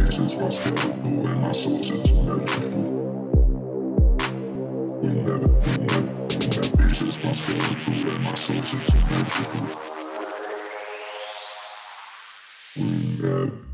pieces was skeletal and my soul is symmetrical. When that pieces was skeletal and my soul is symmetrical. When that